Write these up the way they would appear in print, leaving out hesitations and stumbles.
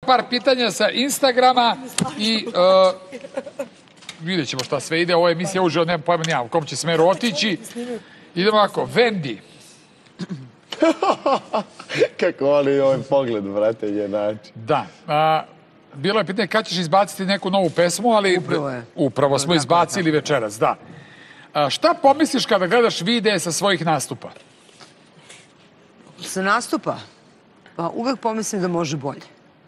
par pitanja sa Instagrama i vidjet ćemo šta sve ide. Ovo je emisija uživo, nemam pojma nijam u kom će smeru otići. Idemo ovako, Vendi. Kako voli ovaj pogled, brate, je način. Da. Bilo je pitanje kad ćeš izbaciti neku novu pesmu, ali upravo smo izbacili večeras, da. Šta pomisliš kada gledaš videe sa svojih nastupa? Sa nastupa? Pa uvek pomislim da može bolje.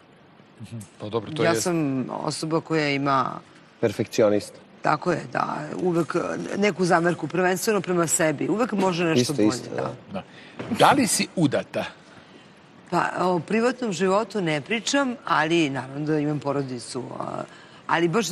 Pa dobro, to je... Ja sam osoba koja ima... Perfekcionista. Tako je, da. Uvek neku zamerku, prvenstveno prema sebi. Uvek može nešto bolje, da. Da li si udata? Pa, o privatnom životu ne pričam, ali naravno da imam porodicu. Ali baš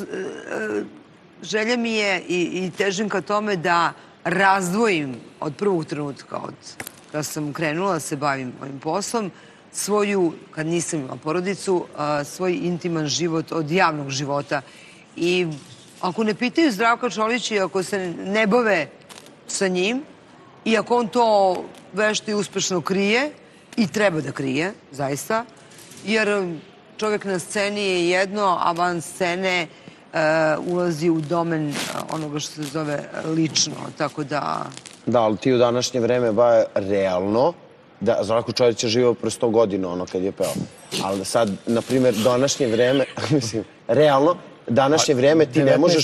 želja mi je i težim ka tome da razdvojim od prvog trenutka, od kada sam krenula da se bavim ovim poslom, svoju, kad nisam imala porodicu, svoj intiman život od javnog života. I ako ne pitaju Zdravka Čolića i ako se ne bave sa njim, i ako on to vešto i uspešno krije, i treba da krije, zaista, jer čovjek na sceni je jedno, a van scene ulazi u domen onoga što se zove lično, tako da... Da, ali ti u današnje vreme ba realno, da Zdravko Čolić je živao pre 100 godina ono kad je peo. Ali sad, na primjer, današnje vreme, mislim, realno, današnje vreme ti ne možeš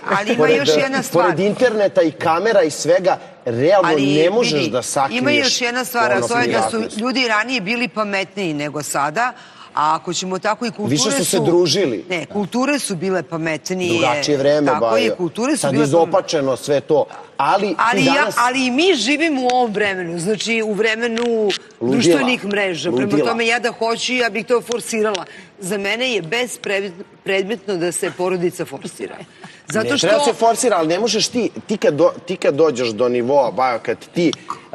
pored interneta i kamera i svega, realno ne možeš da sakriješ. Ima još jedna stvar, a to je da su ljudi ranije bili pametniji nego sada, a ako ćemo tako i kulture su... Više su se družili. Ne, kulture su bile pametnije. Drugačije vreme, bajo. Sad je izopačeno sve to. Ali i mi živimo u ovom vremenu, znači u vremenu društvenih mreža. Prema tome, ja da hoću, ja bih to forsirala. Za mene je bespredmetno da se porodica forsira. Ne treba se forsira, ali ne možeš ti kad dođeš do nivoa, bajo, kad ti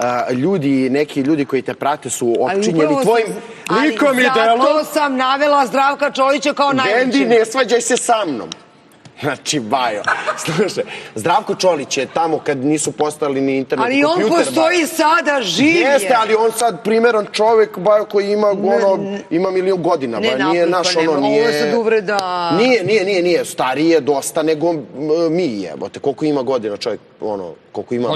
ljudi, neki ljudi koji te prate su opčinjeni tvojim likom i delom. Zato sam navela Zdravka Čolića kao najveći. Vendi, ne svađaj se sa mnom. Znači, bajo, slušaj, Zdravko Čolić je tamo kad nisu postali ni internet i kompjuter. Ali on postoji sada, živ je. Jeste, ali on sad primjeran čovek, bajo, koji ima milion godina, bajo, nije naš ono, nije... Ovo je sad uvreda... Nije, stariji je dosta nego mi jebote, koliko ima godina čovjek, ono, koliko ima...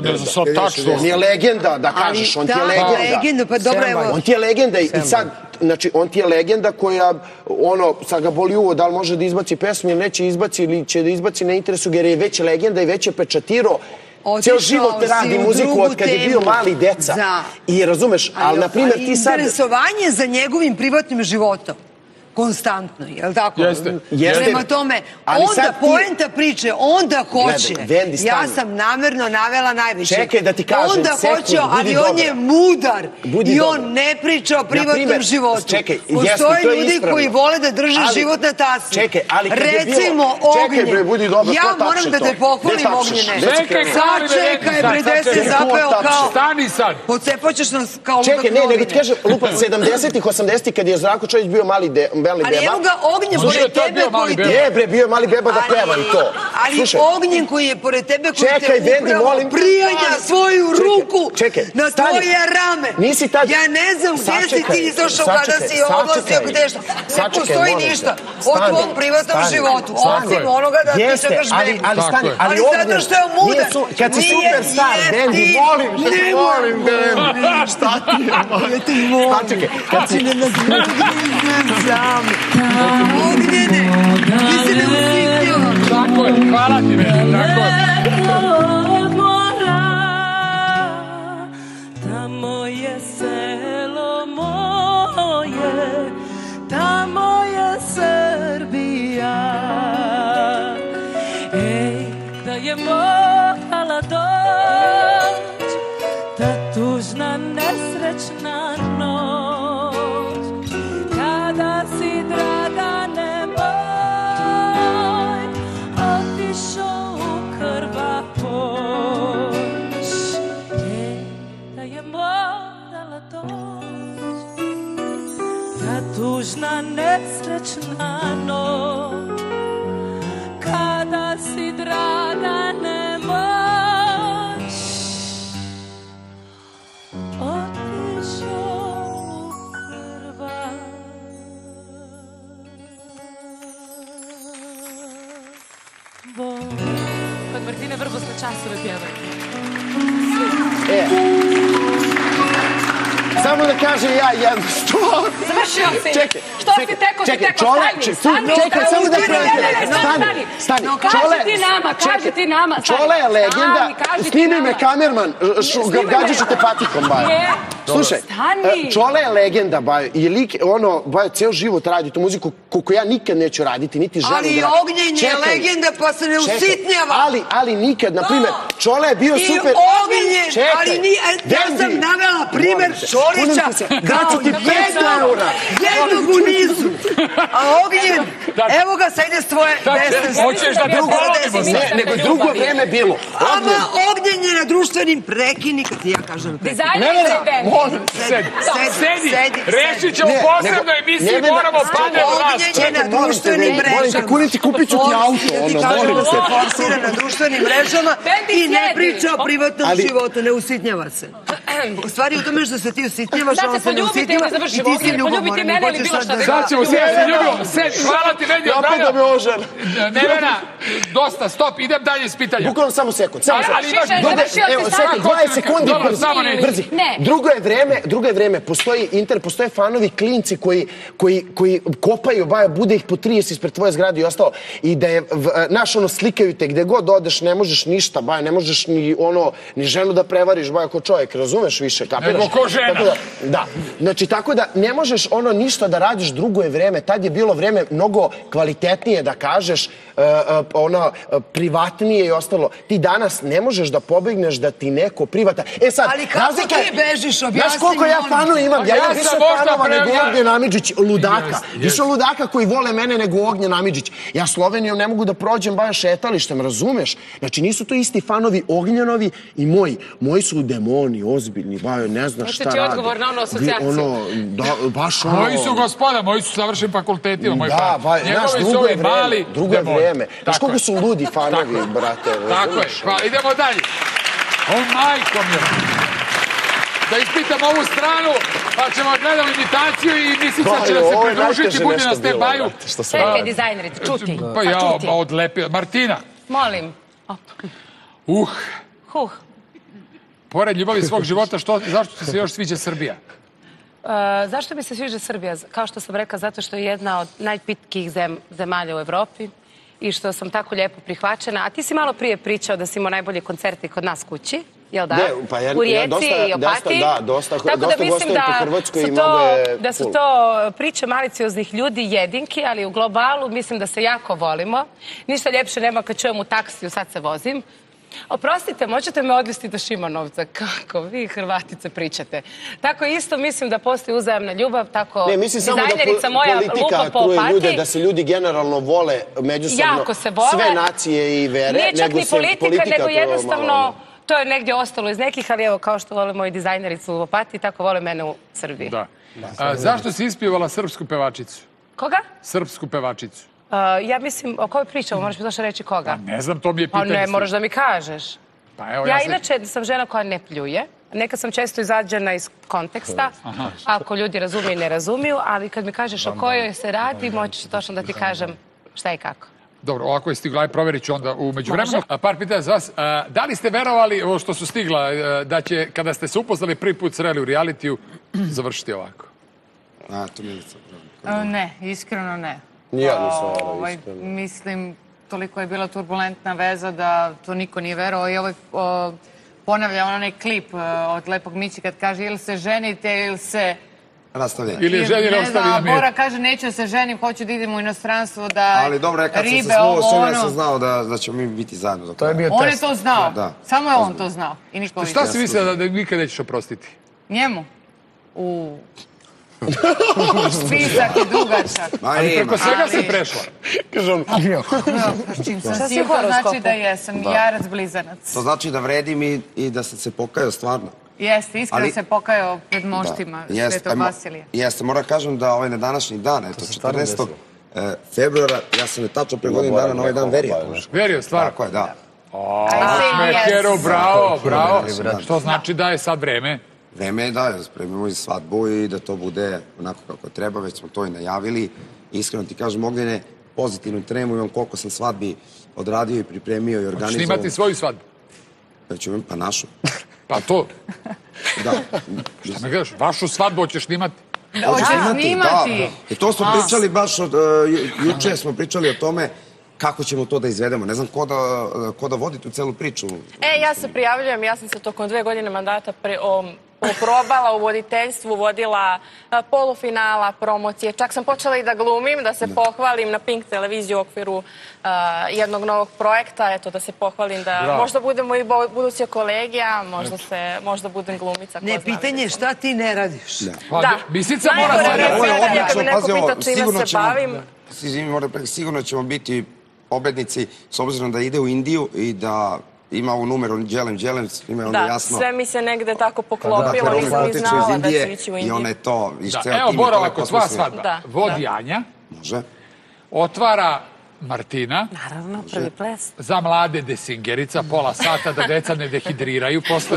On je legenda, da kažeš, on ti je legenda. Pa dobro, evo... On ti je legenda i sad... Znači, on ti je legenda koja, ono, sad ga boli uvo, da li može da izbaci pesmu ili neće izbaci ili će da izbaci, ne interesu, jer je već legenda i već je pečatirao. Ceo život radi muziku od kad je bio mali deca. I razumeš, ali na primjer ti sad... Interesovanje za njegovim privatnim životom. Konstantno, je li tako? Jeste. Prema tome, onda poenta priče, onda hoće. Ja sam namerno navela najviše. Čekaj da ti kažem, onda hoće, ali on je mudar i on ne priča o privatnom životu. Postoje ljudi koji vole da drže život na tasi. Recimo Ognjen. Ja moram da te pohvalim, Ognjene. Sačekaj, bre, gde se zapeo kao... Stani sad. Pocepaćeš nas kao ludak novine. Čekaj, nego ti kažem, lupa, 70-ih, 80-ih, kad je Zdravko Čolić bio mali Beli ali beba. evo ga Ognjen pored tebe koji te... Je bre, bio je mali beba da peva i to. Ali Ognjen koji je pored tebe koji te upravo prijanja svoju ruku na tvoje rame. Ja ne znam gdje si ti izašao kada si oglasio gdje što. Ne postoji ništa o tvom privatnom životu. Osim onoga da ti čekaš bebu. Ali zato što je mudar. Kad si superstar, Bendi, molim Bendi. Šta ti je? Šta čekaj? Kad si... Ognjene, ti se ne usitio. Tako je, hvala ti, Vendi, tako je. Tamo je selo moje, tamo je Srbija. Ej, da je morala doć, ta tužna nesrećna noć, kada si Dragane moj otišao u krva poć. Da je morala doć ta tužna nesrećna noć, kada si Dragane moj otišao u krva. tobom. Kod Martine Vrbosne časove pjevaju. Samo da kažem ja jednu stvar. Završio si. Čekaj. Što si teko, stani. Čekaj, samo da pređem. Stani. Kaži ti nama. Čola je legenda. Snimi me kamerman. Gađat ću te patikom, Bajo. Slušaj, Čola je legenda, Bajo. I lik, Bajo, ceo život radi tu muziku koliko ja nikad neću raditi, niti želim da... Ali i Ognjen je legenda, pa se ne usitnjava. Ali nikad, na primjer, Čola je bio super... I Ognjen, ali ja sam navela primer Čolića kao jednog u nizu. A Ognjen, evo ga, sad ide s tvoje desne. Hoćeš da te polovimo? Nego drugo vreme bilo. Ama Ognjen je na društvenim prekini, kad ti ja kažem prekini. Sedi, rešit ćemo posebno emisiji, moramo padati u nas. Ognjen je na društvenim mrežama. Kuriti, kupit ću ti auto, molim se. Forsira na društvenim mrežama i ne priča o privatnom životu, ne usitnjava se. U stvari u tome što se ti usitnjavaš, on se ne usitnjava i ti si ljubomoran. Sad ćemo se ljubimo. Hvala ti, Vedi, odbrano. Nevena, dosta, stop, idem dalje s pitanja. Bukvalno samo sekund. Ali imaš... Evo, sekund, 20 sekundi. Brzi. Drugo je vreme. Postoje fanovi klinci koji kopaju, Baja, bude ih po 30 ispred tvoje zgrade i ostalo. I da je, znaš, slikaju te gde god odeš, ne možeš ništa, Baja, ne možeš ni ženu da prevariš, Baja, ko čovjek, razumeš više, kapiraš? Nego ko žena. Da. Znači, tako da ne možeš ništa da radiš, drugo je vreme. Tad je bilo vreme mnogo kvalitetnije da kažeš, privatnije i ostalo. Ti danas ne možeš da pobegneš da ti neko privata... Ali kako ti bežiš, objasni mi. Znaš koliko ja fanova imam? Ja imam više fanova nego Ognjen Amidžić, ludaka. Više ludaka koji vole mene nego Ognjen Amidžić. Ja Slovenijom ne mogu da prođem Baja šetalištem, razumeš? Znači nisu to isti fanovi Ognjenovi i moji. Moji su demoni, ozbiljni, Baja, ne znaš šta rade. Hoće ti odgovor na ono asocijaciju. Baš Moji su gospoda, moji su savršeni fakultetima, moji da, fanovi. znaš, drugo je vreme. Znaš koliko su ludi fanovi, brate. Tako je, hvala. Idemo dalje. O, majko mi. Da ispitam ovu stranu, pa ćemo gledati imitaciju i mislim da će da se pridružiti, budi na stand-baju. Čekaj, dizajnerice, čuti. Pa ja odlepio. Martina. Molim. Pored ljubavi svog života, zašto ti se još sviđa Srbija? Zašto mi se sviđa Srbija? Kao što sam rekla, zato što je jedna od najpitkijih zemalja u Evropi i što sam tako lijepo prihvaćena. A ti si malo prije pričao da si imao najbolje koncerte kod nas kući, jel da? U Rijeci i Opatiji. Da, dosta mislim da su to priče malicioznih ljudi, jedinki, ali u globalu mislim da se jako volimo. Ništa ljepše nema kad čujem u taksiju, sad se vozim. Oprostite, možete me odvesti do Šimanovca, kako vi Hrvatice pričate. Tako isto mislim da postoji uzajamna ljubav, tako dizajnerica moja lupa po Opatiji. Politika truje ljude, da se ljudi generalno vole međusobno sve nacije i vere. Nije čak ni politika, nego jednostavno to je negdje ostalo iz nekih, ali evo kao što vole moji dizajnericu u Opatiji, tako vole mene u Srbiji. Zašto si ispjevala srpsku pevačicu? Koga? Srpsku pevačicu. Ja mislim, o kojoj pričamo, moraš mi došlo reći koga? Ne znam, to mi je pitanje. Pa ne, moraš da mi kažeš. Ja inače sam žena koja ne pljuje. Neka sam često izađena iz konteksta, ako ljudi razumiju i ne razumiju, ali kad mi kažeš o kojoj se radi, moći ću točno da ti kažem šta i kako. Dobro, ovako je stigla, provjerit ću onda u međuvremenu. Par pitanja za vas. Da li ste verovali, ovo što su stigla, da će, kada ste se upoznali prvi put sreli u realitiju, završiti ovako? To mi ne, iskreno ne. Ja nisam verovao, iskreno. Mislim, toliko je bila turbulentna veza da to niko nije verovao i ponavlja onaj klip od Lepog Mići kad kaže ili se ženite ili se... Rastavljaju. Ili je ženi rastavi na mir. Bora kaže neću da se ženim, hoću da idem u inostranstvo, da ali dobro, kad sam se snuo s njom, ja sam znao da ćemo mi biti zajedno. To je bio test. On je to znao. Samo je on to znao. Šta si mislila da nikad nećeš oprostiti? Njemu? Spisak je dugačak. Ali preko svega si prešla. Kažem, čim sam sigurno znači da jesam jarac blizanac. To znači da vredim i da sam se pokajao stvarno. Jeste, iskreno se pokajao pred moštima Svetog Vasilija. Jeste, moram kažem da na današnji dan, eto, 14. februara, ja sam je tačno pre godinu dana na ovaj dan verio. Verio, stvarno? Tako je, da. Šmekeru, bravo, bravo. Što znači da je sad vreme? Vreme je da spremimo i svadbu i da to bude onako kako treba, već smo to i najavili. Iskreno ti kažem, Ognjene, pozitivnu tremu, imam koliko sam svadbi odradio i pripremio i organizovao. Hoćeš snimati svoju svadbu? Pa našu. Pa to. Da. Šta me gledaš? Vašu svadbu hoćeš snimati? Hoće snimati. I to smo pričali baš, juče smo pričali o tome kako ćemo to da izvedemo. Ne znam ko da vodi tu celu priču. Ja se prijavljujem, ja sam se tokom 2 godine mandata oprobala u voditeljstvu, vodila polufinala, promocije. Čak sam počela i da glumim, da se pohvalim na Pink televiziji u okviru jednog novog projekta. Eto, da se pohvalim da možda budemo i buduće kolegija, možda budem glumica. Ne, pitanje je šta ti ne radiš. Da. Misica mora se raditi. Ovo je odlično, Kad me neko pazi ovo, pita čime se bavim. sigurno ćemo biti pobednici, s obzirom da ide u Indiju i da ima ovu numeru Đelem, svima je onda jasno. Sve mi se negde tako poklopilo, nisam ni znala da ću ići u Indiju. I ona je to, iz ceo tim. Evo, Boro, ako tvoja svadba vodi Anja, može, otvara Martina. Naravno, prvi ples. Za mlade desingerica, pola sata da deca ne dehidriraju, posle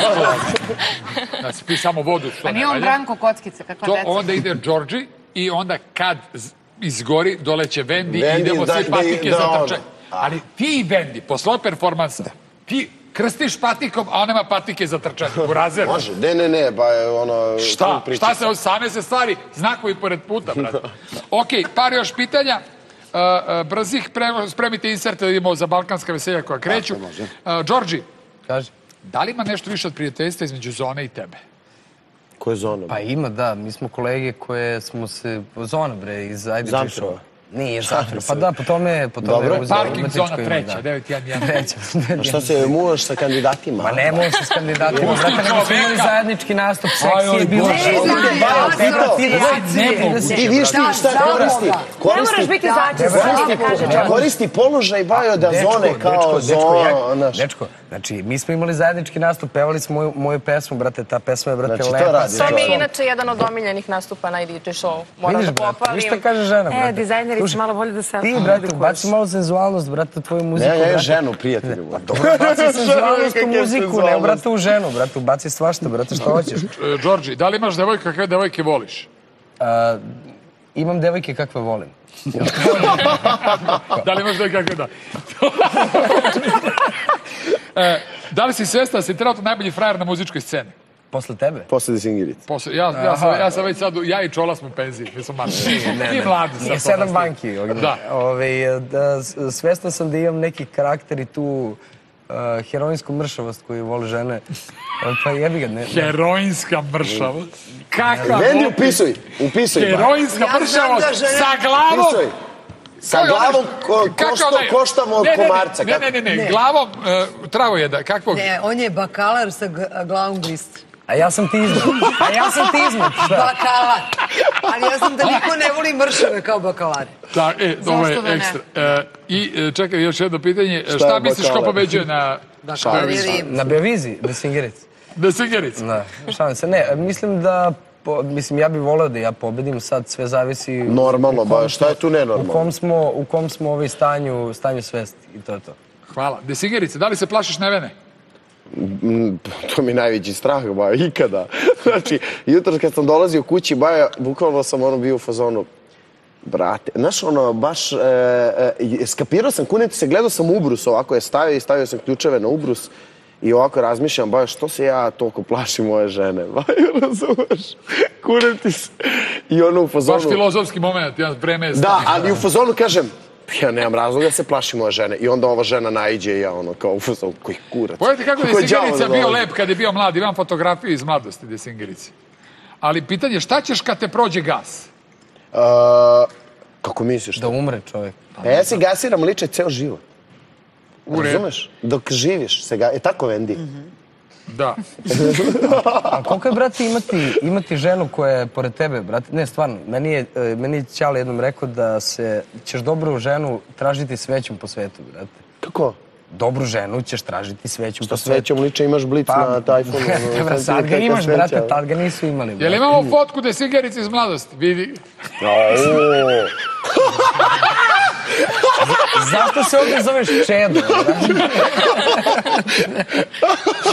da se pi samo vodu. Pa nije on Branko Kockice, kakva deca. Onda ide Đorđi i onda kad izgori, doleće Vendi i idemo svi patike za trče. Ali ti i Vendi, posle performansa, ti krstiš patikom, a on nema patike za trčanje. U razredu. Može, ne, ba je ono... Šta se, same se stvari, znakovi pored puta, brate. Ok, par još pitanja. Brzih, spremite inserte da idemo za balkanska veselja koja kreću. Đorđi, da li ima nešto više od prijateljstva između Zone i tebe? Koje Zona? Pa ima, da. Mi smo kolege koje smo se... Zona, bre, iz Ajde Zamčeva. Nije Zamčeva. Pa da, po tome... Dobro. Parking zona treća, 911. A šta se muvaš sa kandidatima? Ma ne muvaš se s kandidatima. Brate, nego smo imali zajednički nastup. Seksi je bilo. Ti vidiš ti šta koristi? Ne moraš biti začin. Koristi položaj Bajo da Zone kao Zona. Dečko, znači, mi smo imali zajednički nastup, pevali smo moju pesmu, brate, ta pesma je, brate, Znači, to lepa. radi. To mi je inače jedan od omiljenih nastupa na IDJ show. Moram da pohvalim. Vidiš šta kaže žena, brate. Dizajneri su malo bolje da se... Ti, brate, baci malo senzualnost, brate, u tvoju muziku. Ne, ja ženu, prijatelju. Dobro, baci senzualnost u muziku, ne, brate, u ženu, brate, baci svašta, brate, šta hoćeš. Đorđi, da li imaš devojka kakve devojke voliš? Imam devojke kakve volim. Da li imaš devojke kakve da? Da li si svestan da si trenutno najbolji frajer na muzičkoj sceni? Posle tebe? Posle Desingirice. Ja sam već sad, ja i Čola smo u penziji, mi smo mali. Ti mladi sad. Nije 7 banki. Da. Svestan sam da imam neki karakter i tu heroinsku mršavost koju vole žene. Pa jebi ga, ne. Heroinska mršavost? Kakva? Vendi, upisuj. Heroinska mršavost sa glavom. Sa glavom koštamo od komarca. Ne, glavom travo je da, kakvog? Ne, on je bakalar sa glavom gliste. A ja sam ti izmet. Bakalar. Ali ja znam da niko ne voli mršave kao bakalari. Ovo je ekstra. I čekaj, još jedno pitanje. Šta misliš ko pobeđuje na Beoviziji? Na Beoviziji? Desingerici. Desingerici? Da, šalim se. Ne, mislim da... Mislim, ja bih voleo da ja pobedim, sad sve zavisi... Normalno, ba, šta je tu nenormalno? U kom smo stanju svesti i to je to. Hvala. Desingerice, da li se plašiš Nevene? To mi je najveći strah, Baja, ikada. Znači, jutro kad sam dolazio kući, Baja, bukvalno sam bio u fazonu, brate, znaš, baš, skapirao sam, kuneti se, gledao sam ubrus, ovako je stavio i stavio sam ključeve na ubrus i ovako razmišljam, Baja, što se ja toliko plašim moje žene, Baja, razumeš, kuneti se. I ono u fazonu... Baš filozofski moment, vreme je stavio. Da, ali u fazonu kažem, ja nemam razloga da se plašim moje žene. I onda ova žena naiđe i ja kao u fazonu, koji kurac. Pogledajte kako je Desingerica bio lep kad je bio mlad. Imam fotografiju iz mladosti Desingerici. Ali pitanje, šta ćeš kad te prođe gas? Kako misliš? Da umre čovjek. Ja se gasiram liče ceo život. Razumeš? Dok živiš. Je tako, Vendi? Da. A koliko je, brate, imati ženu koja je pored tebe, brate? Ne, stvarno, meni je Ćale jednom rekao da ćeš dobru ženu tražiti svećom po svetu, brate. Kako? Dobru ženu ćeš tražiti svećom po svetu. Što svećom liče imaš blic na iPhone-u? Sad ga imaš, brate, tad ga nisu imali. Jel imamo fotku Desingerice iz mladosti? Vidi. Zašto se ovdje zoveš Čedo?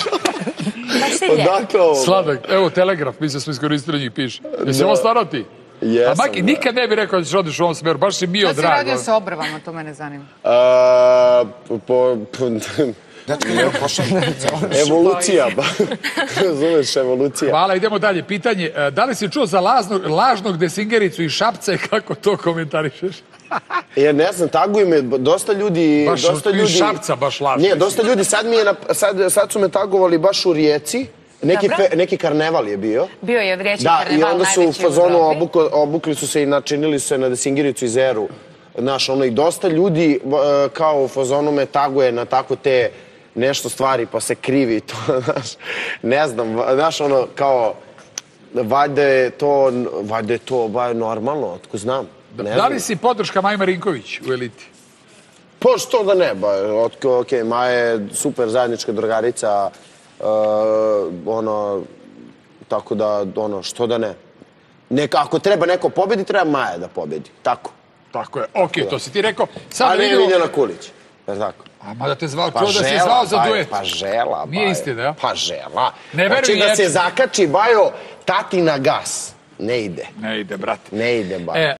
Sladak. Evo, Telegraf, mi se smo iskoristili njih, piše. Jesi ovo stvarao ti? Jesam, A Maki, nikad ne bi rekao da ćeš odeš u ovom smeru, baš si bio Šta si drago. radio sa obrvama, to mene zanima. Evolucija, ba. Razumeš, evolucija. Hvala, idemo dalje. Pitanje, da li si čuo za lažnog desingericu iz Šapca i kako to komentarišeš? Jer ne znam, taguju me, dosta ljudi... Baš iz Šapca, baš lažno. Nije, dosta ljudi, sad su me tagovali baš u Rijeci, neki karneval je bio. Bio je od Riječi Da, karneval, i onda su u najveći u fazonu Evropi. obukli su se i načinili su se na desingericu iz Eru. Znaš, ono, i dosta ljudi kao u fazonu me taguje na tako te nešto stvari, pa se krivi to, znaš, ne znam, znaš, ono, kao, valjda je to normalno, otko znam. Da li si podrška Maji Marinković u Eliti? Pa što da ne, okej, Maja je super zajednička drugarica, ono, tako da, ono, što da ne. Ako treba neko pobedi, treba Maja da pobedi, tako. Tako je, okej, to si ti rekao. A ne Miljana Kulić, jer tako. A mada te zvao, čuo da si zvao za duet. Pa žela, Bajo. Nije istina, ja? Pa žela. Ne verujem Hoće da ječme. se zakači, Bajo, tati na gas. Ne ide. Ne ide, brate. Ne ide, Bajo.